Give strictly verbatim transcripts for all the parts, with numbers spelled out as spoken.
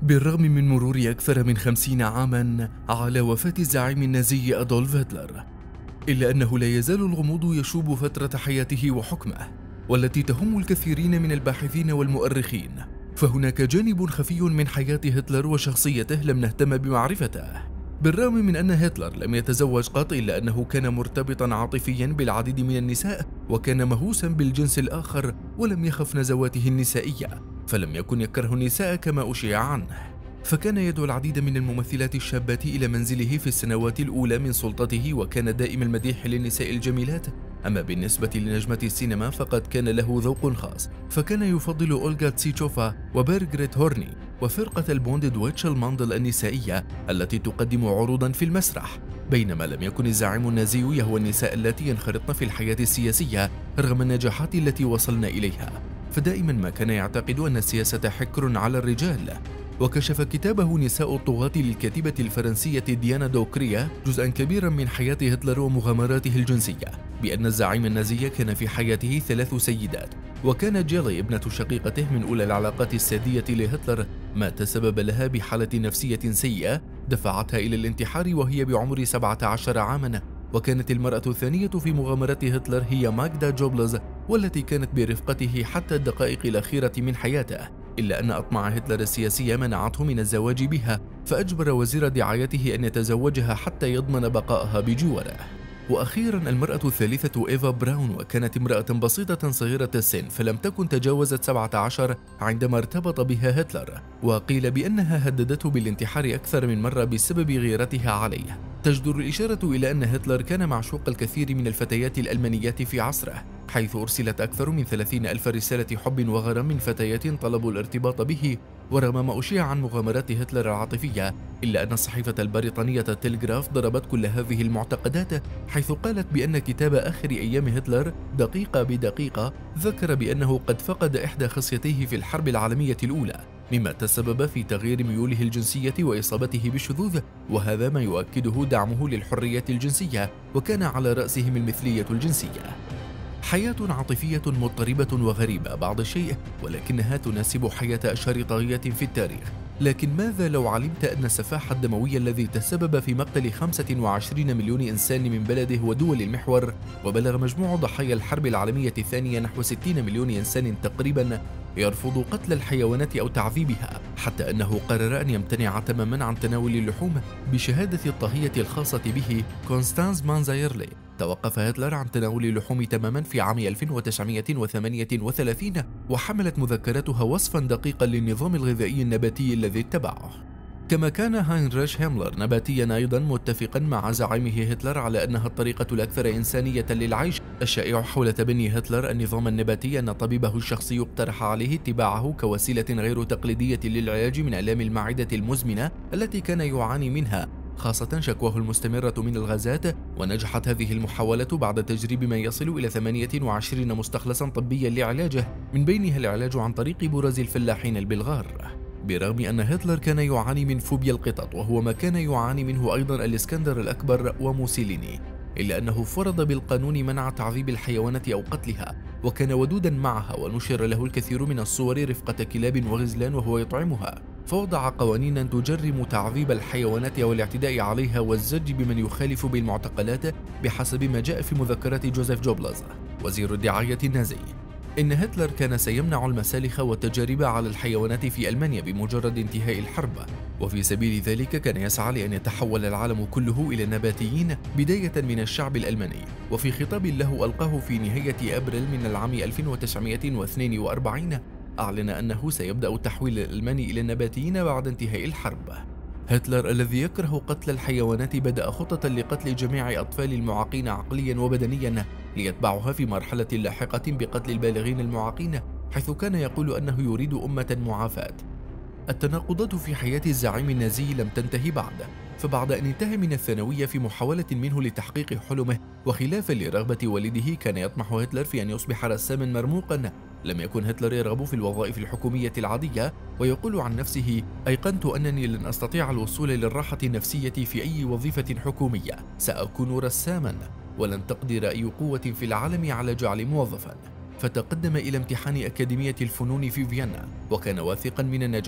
بالرغم من مرور أكثر من خمسين عاما على وفاة الزعيم النازي أدولف هتلر، إلا أنه لا يزال الغموض يشوب فترة حياته وحكمه، والتي تهم الكثيرين من الباحثين والمؤرخين. فهناك جانب خفي من حياة هتلر وشخصيته لم نهتم بمعرفته. بالرغم من أن هتلر لم يتزوج قط، إلا أنه كان مرتبطا عاطفيا بالعديد من النساء، وكان مهووسا بالجنس الآخر، ولم يخف نزواته النسائية، فلم يكن يكره النساء كما أشيع عنه. فكان يدعو العديد من الممثلات الشابات إلى منزله في السنوات الأولى من سلطته، وكان دائم المديح للنساء الجميلات. أما بالنسبة لنجمة السينما فقد كان له ذوق خاص، فكان يفضل أولغا تسيتشوفا وبيرغريت هورني وفرقة البوند دويتش الماندل النسائية التي تقدم عروضا في المسرح، بينما لم يكن الزعيم النازي يهوى النساء اللاتي ينخرطن في الحياة السياسية رغم النجاحات التي وصلنا إليها. فدائما ما كان يعتقد أن السياسة حكر على الرجال. وكشف كتابه نساء الطغاة للكاتبة الفرنسية ديانا دوكريا جزءا كبيرا من حياة هتلر ومغامراته الجنسية، بأن الزعيم النازي كان في حياته ثلاث سيدات، وكانت جيلي ابنة شقيقته من أولى العلاقات السادية لهتلر، ما تسبب لها بحالة نفسية سيئة دفعتها إلى الانتحار وهي بعمر سبعة عشر عاما. وكانت المرأة الثانية في مغامرات هتلر هي ماغدا جوبلز، والتي كانت برفقته حتى الدقائق الأخيرة من حياته، إلا أن أطماع هتلر السياسية منعته من الزواج بها، فأجبر وزير دعايته أن يتزوجها حتى يضمن بقائها بجواره. وأخيرا المرأة الثالثة إيفا براون، وكانت امرأة بسيطة صغيرة السن، فلم تكن تجاوزت سبعة عشر عندما ارتبط بها هتلر، وقيل بأنها هددته بالانتحار أكثر من مرة بسبب غيرتها عليه. تجدر الإشارة إلى أن هتلر كان معشوق الكثير من الفتيات الألمانيات في عصره، حيث أرسلت أكثر من ثلاثين ألف رسالة حب وغرام من فتيات طلبوا الارتباط به. ورغم ما أشيع عن مغامرات هتلر العاطفية، إلا أن الصحيفة البريطانية تيلغراف ضربت كل هذه المعتقدات، حيث قالت بأن كتاب آخر أيام هتلر دقيقة بدقيقة ذكر بأنه قد فقد إحدى خصيتيه في الحرب العالمية الأولى، مما تسبب في تغيير ميوله الجنسية وإصابته بالشذوذ، وهذا ما يؤكده دعمه للحرية الجنسية، وكان على رأسهم المثلية الجنسية. حياة عاطفية مضطربة وغريبة بعض الشيء، ولكنها تناسب حياة أشهر طاغية في التاريخ. لكن ماذا لو علمت أن السفاح الدموي الذي تسبب في مقتل خمسة وعشرين مليون إنسان من بلده ودول المحور، وبلغ مجموع ضحايا الحرب العالمية الثانية نحو ستين مليون إنسان تقريبا، يرفض قتل الحيوانات أو تعذيبها، حتى أنه قرر أن يمتنع تماما عن تناول اللحوم بشهادة الطاهية الخاصة به كونستانز مانزايرلي. توقف هتلر عن تناول اللحوم تماما في عام ألف وتسعمائة وثمانية وثلاثين، وحملت مذكراتها وصفا دقيقا للنظام الغذائي النباتي الذي اتبعه. كما كان هاينريش هيملر نباتيا أيضا، متفقا مع زعيمه هتلر على أنها الطريقة الأكثر إنسانية للعيش. الشائع حول تبني هتلر النظام النباتي أن طبيبه الشخصي اقترح عليه اتباعه كوسيلة غير تقليدية للعلاج من آلام المعدة المزمنة التي كان يعاني منها، خاصة شكواه المستمرة من الغازات. ونجحت هذه المحاولة بعد تجريب ما يصل إلى ثمانية وعشرين مستخلصا طبيا لعلاجه، من بينها العلاج عن طريق برز الفلاحين البلغار. برغم أن هتلر كان يعاني من فوبيا القطط، وهو ما كان يعاني منه أيضا الإسكندر الأكبر وموسوليني، إلا أنه فرض بالقانون منع تعذيب الحيوانات أو قتلها، وكان ودودا معها، ونشر له الكثير من الصور رفقة كلاب وغزلان وهو يطعمها. فوضع قوانينا تجرم تعذيب الحيوانات والاعتداء عليها والزج بمن يخالف بالمعتقلات، بحسب ما جاء في مذكرات جوزيف جوبلز وزير الدعاية النازي. إن هتلر كان سيمنع المسالخ والتجارب على الحيوانات في ألمانيا بمجرد انتهاء الحرب، وفي سبيل ذلك كان يسعى لأن يتحول العالم كله إلى نباتيين بداية من الشعب الألماني. وفي خطاب له ألقاه في نهاية أبريل من العام ألف وتسعمائة واثنين وأربعين، أعلن أنه سيبدأ التحويل الألماني إلى النباتيين بعد انتهاء الحرب. هتلر الذي يكره قتل الحيوانات بدأ خطة لقتل جميع أطفال المعاقين عقليا وبدنيا، ليتبعها في مرحلة لاحقة بقتل البالغين المعاقين، حيث كان يقول أنه يريد أمة معافاة. التناقضات في حياة الزعيم النازي لم تنتهي بعد، فبعد أن انتهى من الثانوية في محاولة منه لتحقيق حلمه، وخلافا لرغبة والده كان يطمح هتلر في أن يصبح رساما مرموقا، لم يكن هتلر يرغب في الوظائف الحكومية العادية، ويقول عن نفسه: أيقنت أنني لن أستطيع الوصول للراحة النفسية في أي وظيفة حكومية، سأكون رساما، ولن تقدر أي قوة في العالم على جعلي موظفا. فتقدم إلى امتحان أكاديمية الفنون في فيينا، وكان واثقا من النجاح،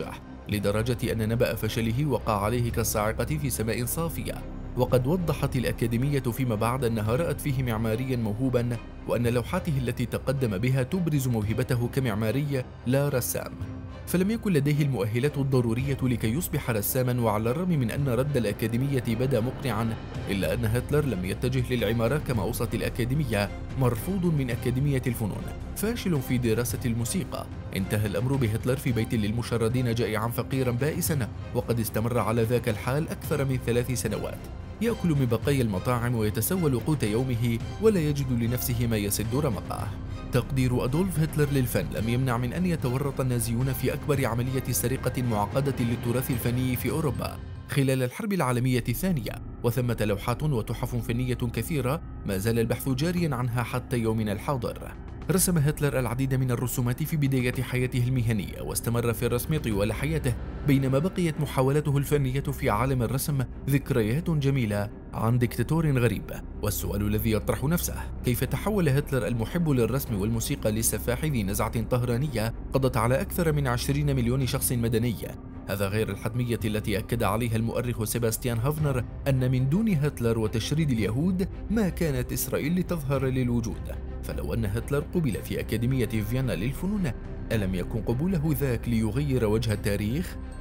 لدرجة أن نبأ فشله وقع عليه كالصاعقة في سماء صافية. وقد وضحت الأكاديمية فيما بعد أنها رأت فيه معماريا موهوبا، وأن لوحاته التي تقدم بها تبرز موهبته كمعماري لا رسام. فلم يكن لديه المؤهلات الضرورية لكي يصبح رساما، وعلى الرغم من أن رد الأكاديمية بدا مقنعا، إلا أن هتلر لم يتجه للعمارة كما أوصت الأكاديمية، مرفوض من أكاديمية الفنون، فاشل في دراسة الموسيقى. انتهى الأمر بهتلر في بيت للمشردين جائعا فقيرا بائسا، وقد استمر على ذاك الحال أكثر من ثلاث سنوات، يأكل من بقايا المطاعم ويتسول قوت يومه، ولا يجد لنفسه ما يسد رمقه. تقدير أدولف هتلر للفن لم يمنع من أن يتورط النازيون في أكبر عملية سرقة معقدة للتراث الفني في أوروبا خلال الحرب العالمية الثانية، وثمة لوحات وتحف فنية كثيرة ما زال البحث جاريا عنها حتى يومنا الحاضر. رسم هتلر العديد من الرسومات في بداية حياته المهنية، واستمر في الرسم طوال حياته، بينما بقيت محاولاته الفنية في عالم الرسم ذكريات جميلة عن ديكتاتور غريب. والسؤال الذي يطرح نفسه: كيف تحول هتلر المحب للرسم والموسيقى للسفاح ذي نزعة طهرانية قضت على أكثر من عشرين مليون شخص مدني؟ هذا غير الحتمية التي أكد عليها المؤرخ سيباستيان هافنر، أن من دون هتلر وتشريد اليهود ما كانت إسرائيل لتظهر للوجود. فلو أن هتلر قبل في أكاديمية فيينا للفنون، ألم يكن قبوله ذاك ليغير وجه التاريخ؟